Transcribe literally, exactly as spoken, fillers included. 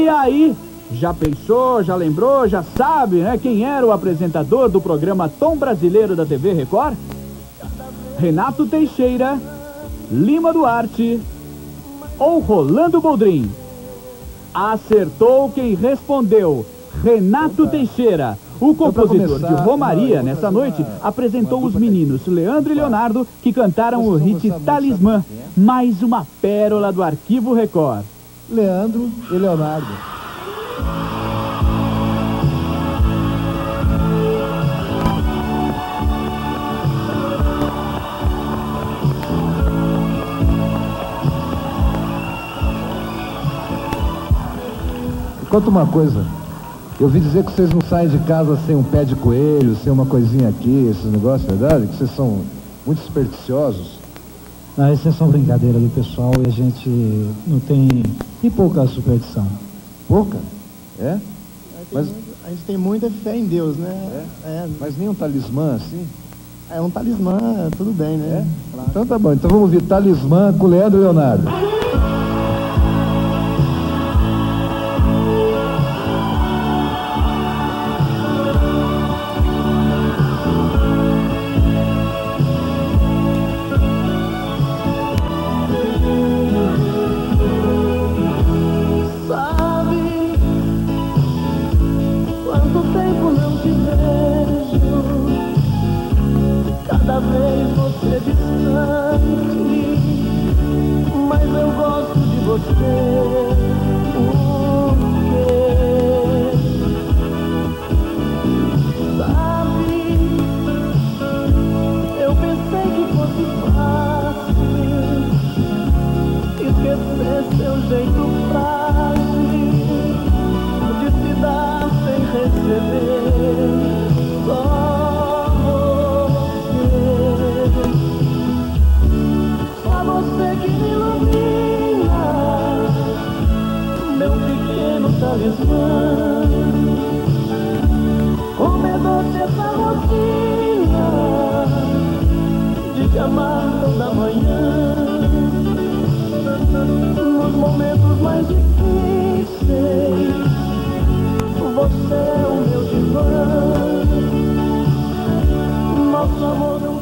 aí, já pensou, já lembrou, já sabe, né, quem era o apresentador do programa Tom Brasileiro da T V Record? Renato Teixeira, Lima Duarte ou Rolando Boldrin? Acertou quem respondeu, Renato Teixeira. O compositor de Romaria, nessa noite, apresentou os meninos Leandro e Leonardo, que cantaram o hit Talismã, mais uma pérola do Arquivo Record. Leandro e Leonardo. Conta uma coisa. Eu ouvi dizer que vocês não saem de casa sem um pé de coelho, sem uma coisinha aqui, esses negócios, é verdade? Que vocês são muito supersticiosos. Não, isso é só brincadeira do pessoal e a gente não tem, tem pouca superstição. Pouca? É? Mas a gente tem muita fé em Deus, né? É? É. Mas nem um talismã assim? É um talismã, tudo bem, né? É? Claro. Então tá bom, então vamos ouvir Talismã com Leandro e Leonardo. Cada vez você distante, mas eu gosto de você. Por quê? Sabe, eu pensei que fosse fácil esquecer seu jeito frágil de se dar sem receber. Só você que me ilumina, meu pequeno talismã. Como é doce essa rosinha de te amar toda manhã. Nos momentos mais difíceis, você é o meu divã. Nosso amor não